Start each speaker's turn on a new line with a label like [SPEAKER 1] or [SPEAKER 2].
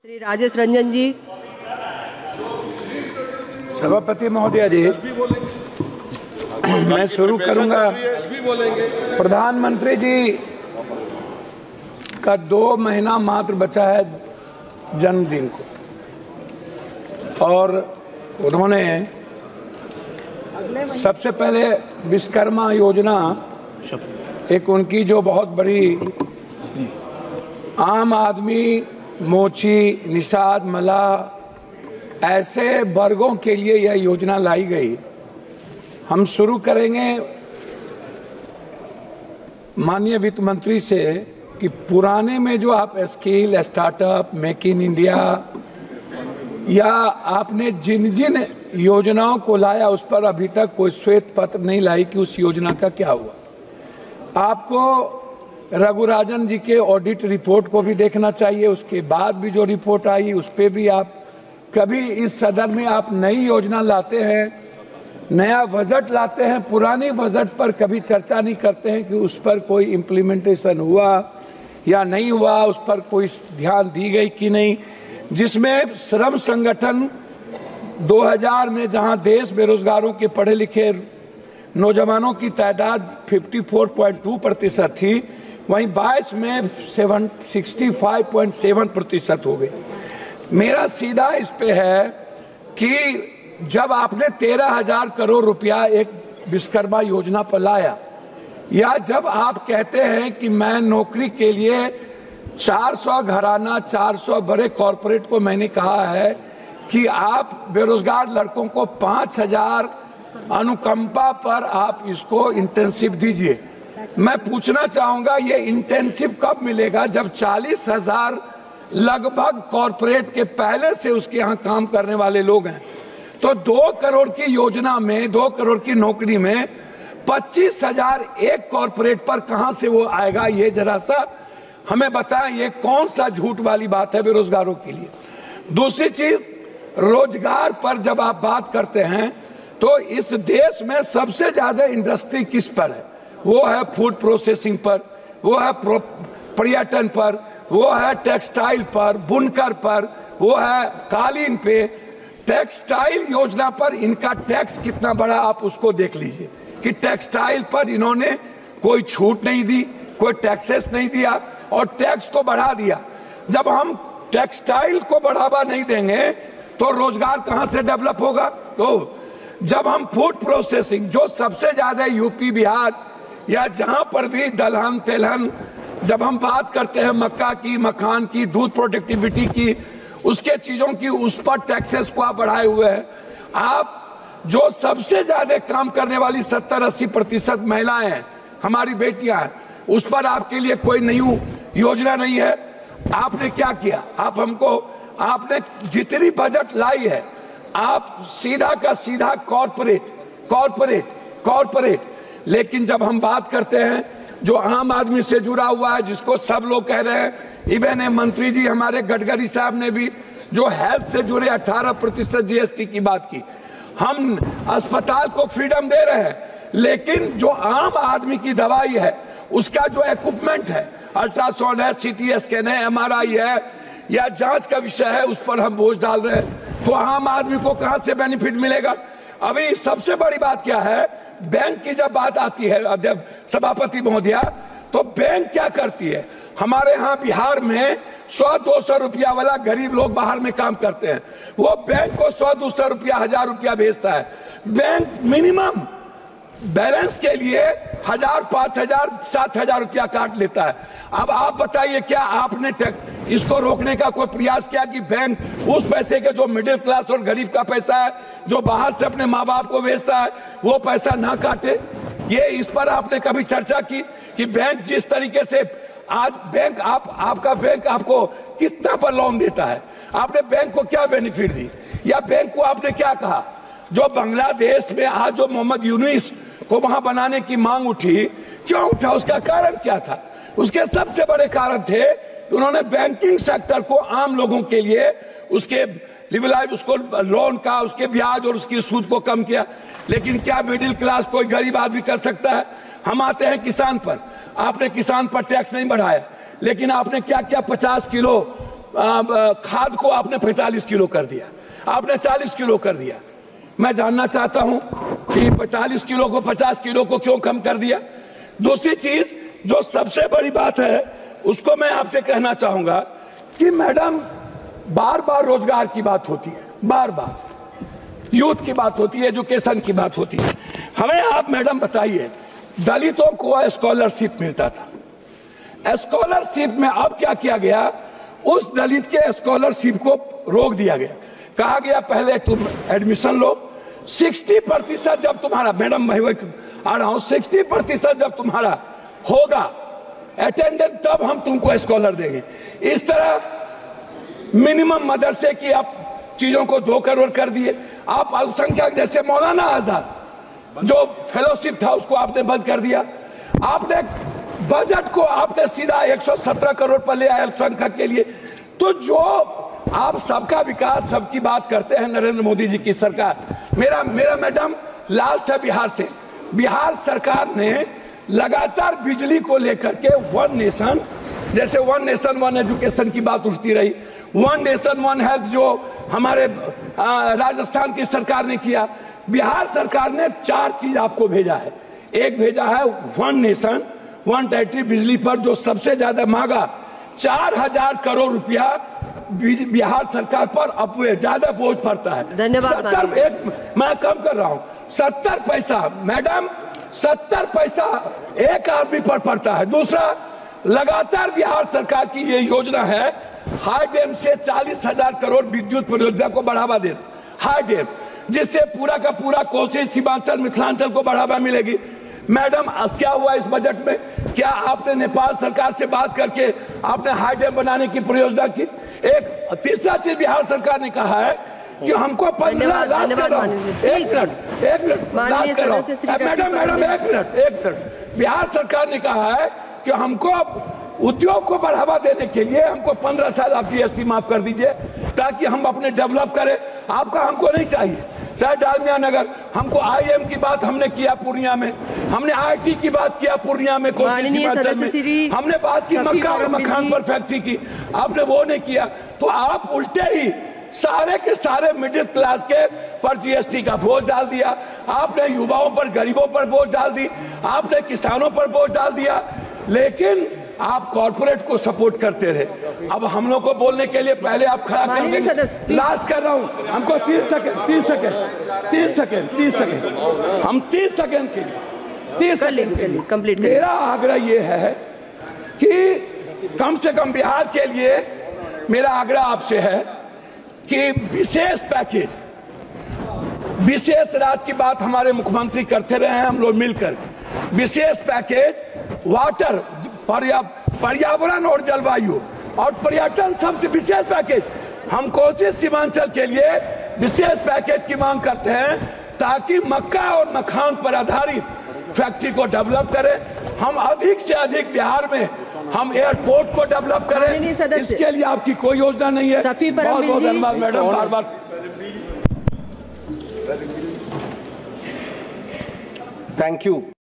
[SPEAKER 1] श्री राजेश रंजन जी।
[SPEAKER 2] सभापति महोदय जी, मैं शुरू करूंगा। प्रधानमंत्री जी का 2 महीना मात्र बचा है जन्मदिन को, और उन्होंने सबसे पहले विश्वकर्मा योजना, एक उनकी जो बहुत बड़ी आम आदमी, मोची, निषाद, मल्लाह ऐसे वर्गों के लिए यह योजना लाई गई। हम शुरू करेंगे माननीय वित्त मंत्री से कि पुराने में जो आप skill, startup, make in India या आपने जिन जिन योजनाओं को लाया उस पर अभी तक कोई श्वेत पत्र नहीं लाई कि उस योजना का क्या हुआ। आपको रघुराजन जी के ऑडिट रिपोर्ट को भी देखना चाहिए। उसके बाद भी जो रिपोर्ट आई उस पे भी आप कभी इस सदन में आप नई योजना लाते हैं, नया बजट लाते हैं, पुरानी बजट पर कभी चर्चा नहीं करते हैं कि उस पर कोई इम्प्लीमेंटेशन हुआ या नहीं हुआ, उस पर कोई ध्यान दी गई कि नहीं। जिसमें श्रम संगठन 2000 में जहां देश बेरोजगारों के पढ़े लिखे नौजवानों की तादाद 54.2% थी, वहीं 22 में 65.7% हो गई। मेरा सीधा इस पे है कि जब आपने 13,000 करोड़ रुपया एक विश्वकर्मा योजना पर लाया, या जब आप कहते हैं कि मैं नौकरी के लिए 400 घराना, 400 बड़े कॉरपोरेट को मैंने कहा है कि आप बेरोजगार लड़कों को 5,000 अनुकंपा पर आप इसको इंटेंसिव दीजिए। मैं पूछना चाहूंगा ये इंटेंसिव कब मिलेगा, जब 40,000 लगभग कॉरपोरेट के पहले से उसके यहाँ काम करने वाले लोग हैं। तो 2 करोड़ की योजना में, 2 करोड़ की नौकरी में 25,000 एक कॉरपोरेट पर कहां से वो आएगा? ये जरा सा हमें बताएं, ये कौन सा झूठ वाली बात है बेरोजगारों के लिए। दूसरी चीज, रोजगार पर जब आप बात करते हैं तो इस देश में सबसे ज्यादा इंडस्ट्री किस पर है? वो है फूड प्रोसेसिंग पर, वो है पर्यटन पर, वो है टेक्सटाइल पर, बुनकर पर, वो है कालीन पे। टेक्सटाइल योजना पर इनका टैक्स कितना बड़ा, आप उसको देख लीजिए कि टेक्सटाइल पर इन्होंने कोई छूट नहीं दी, कोई टैक्सेस नहीं दिया और टैक्स को बढ़ा दिया। जब हम टेक्सटाइल को बढ़ावा नहीं देंगे तो रोजगार कहां से डेवलप होगा? तो जब हम फूड प्रोसेसिंग, जो सबसे ज्यादा यूपी, बिहार या जहां पर भी दलहन तेलहन, जब हम बात करते हैं मक्का की, मखान की, दूध प्रोडक्टिविटी की, उसके चीजों की, उस पर टैक्सेस को आप बढ़ाए हुए हैं। आप जो सबसे ज्यादा काम करने वाली 70-80% महिलाएं हैं, हमारी बेटियां हैं, उस पर आपके लिए कोई नई योजना नहीं है। आपने क्या किया? आपने जितनी बजट लाई है, आप सीधा का सीधा कॉर्पोरेट। लेकिन जब हम बात करते हैं जो आम आदमी से जुड़ा हुआ है, जिसको सब लोग कह रहे हैं, इवन मंत्री जी हमारे गडकरी साहब ने भी जो हेल्थ से जुड़े 18% जीएसटी की बात की। हम अस्पताल को फ्रीडम दे रहे हैं, लेकिन जो आम आदमी की दवाई है, उसका जो इक्विपमेंट है, अल्ट्रासाउंड है, सीटी स्कैन है, एमआरआई है या जांच का विषय है, उस पर हम बोझ डाल रहे हैं। तो आम आदमी को कहां से बेनिफिट मिलेगा? अभी सबसे बड़ी बात क्या है, बैंक की जब बात आती है सभापति महोदया, तो बैंक क्या करती है? हमारे यहाँ बिहार में 100-200 रुपया वाला गरीब लोग बाहर में काम करते हैं, वो बैंक को 100-200 रुपया, 1000 रुपया भेजता है। बैंक मिनिमम बैलेंस के लिए 1000, 5000, 7000 रुपया काट लेता है। अब आप बताइए, क्या आपने इसको रोकने का कोई प्रयास किया कि बैंक उस पैसे के, जो मिडिल क्लास और गरीब का पैसा है, जो बाहर से अपने माँ बाप को भेजता है, वो पैसा ना काटे? ये इस पर आपने कभी चर्चा की कि बैंक जिस तरीके से आज बैंक आपका बैंक आपको कितना पर लोन देता है? आपने बैंक को क्या बेनिफिट दी, या बैंक को आपने क्या कहा? जो बांग्लादेश में आज जो मोहम्मद यूनुस को वहां बनाने की मांग उठी, क्यों उठा? उसका कारण क्या था? उसके सबसे बड़े कारण थे कि उन्होंने बैंकिंग सेक्टर को आम लोगों के लिए उसके लिबरलाइज, उसको लोन का, उसके ब्याज और उसकी सूद को कम किया। लेकिन क्या मिडिल क्लास कोई गरीब आदमी कर सकता है? हम आते हैं किसान पर, आपने किसान पर टैक्स नहीं बढ़ाया, लेकिन आपने क्या किया? 50 किलो खाद को आपने 45 किलो कर दिया, आपने 40 किलो कर दिया। मैं जानना चाहता हूं कि 45 किलो को 50 किलो को क्यों कम कर दिया। दूसरी चीज जो सबसे बड़ी बात है उसको मैं आपसे कहना चाहूंगा कि मैडम बार बार रोजगार की बात होती है, बार बार यूथ की बात होती है, एजुकेशन की बात होती है। हमें आप मैडम बताइए, दलितों को स्कॉलरशिप मिलता था, स्कॉलरशिप में अब क्या किया गया, उस दलित के स्कॉलरशिप को रोक दिया गया। कहा गया पहले तुम एडमिशन लो, 60% जब तुम्हारा, मैडम मैं आ रहा हूं, 60% जब तुम्हारा होगा अटेंडेंस तब हम तुमको स्कॉलर देंगे। इस तरह मिनिमम मदरसे की आप चीजों को 2 करोड़ कर दिए। आप अल्पसंख्यक जैसे मौलाना आजाद जो फेलोशिप था उसको आपने बंद कर दिया। आपने बजट को आपने सीधा 117 करोड़ पर ले आए अल्पसंख्यक के लिए। तो जो आप सबका विकास सबकी बात करते हैं नरेंद्र मोदी जी की सरकार। मेरा मैडम लास्ट है बिहार से। बिहार सरकार ने लगातार बिजली को लेकर के वन नेशन, जैसे वन नेशन वन एजुकेशन की बात उठती रही, वन नेशन वन हेल्थ जो हमारे राजस्थान की सरकार ने किया, बिहार सरकार ने 4 चीज आपको भेजा है। एक भेजा है वन नेशन वन टेरिटरी बिजली पर जो सबसे ज्यादा मांगा 4000 करोड़ रुपया बिहार सरकार पर अपने ज्यादा बोझ पड़ता है।
[SPEAKER 1] धन्यवाद।
[SPEAKER 2] मैं कम कर रहा हूं, 70 पैसा मैडम, 70 पैसा एक आदमी पर पड़ता है। दूसरा, लगातार बिहार सरकार की ये योजना है हाई डैम से 40,000 करोड़ विद्युत परियोजना को बढ़ावा देना, हाई डैम, जिससे पूरा का पूरा कोसी सीमांचल मिथिलांचल को बढ़ावा मिलेगी। मैडम क्या हुआ इस बजट में, क्या आपने नेपाल सरकार से बात करके आपने हाई डैम बनाने की परियोजना की। एक तीसरा चीज बिहार सरकार ने कहा है कि हमको 15 लाख, एक मिनट, बिहार सरकार ने कहा है कि हमको उद्योग को बढ़ावा देने के लिए हमको 15 साल आप जीएसटी माफ कर दीजिए ताकि हम अपने डेवलप करें। आपका हमको नहीं चाहिए। चाहे डालमिया नगर, हमको आईएम की बात हमने किया पूर्णिया में, हमने आईटी की बात किया पूर्णिया में, हमने बात की मक्का और मखान पर फैक्ट्री की, आपने वो नहीं किया। तो आप उल्टे ही सारे के सारे मिडिल क्लास के पर जीएसटी का बोझ डाल दिया। आपने युवाओं पर, गरीबों पर बोझ डाल दी, आपने किसानों पर बोझ डाल दिया, लेकिन आप कॉर्पोरेट को सपोर्ट करते रहे। अब हम लोग को बोलने के लिए पहले आप खड़ा कर देंगे। लास्ट कर रहा हूं, हमको 30 सेकंड हम 30 सेकंड के लिए
[SPEAKER 1] कंप्लीट।
[SPEAKER 2] मेरा आग्रह ये है कि कम से कम बिहार के लिए मेरा आग्रह आपसे है कि विशेष पैकेज, विशेष राज्य की बात हमारे मुख्यमंत्री करते रहे हैं, हम लोग मिलकर विशेष पैकेज वाटर, पर्यावरण और जलवायु और पर्यटन, सबसे विशेष पैकेज हम कोसी सीमांचल के लिए विशेष पैकेज की मांग करते हैं ताकि मक्का और मखान पर आधारित फैक्ट्री को डेवलप करें। हम अधिक से अधिक बिहार में हम एयरपोर्ट को डेवलप करें। इसके लिए आपकी कोई योजना नहीं है। बहुत बहुत धन्यवाद मैडम, बार बार
[SPEAKER 3] थैंक यू।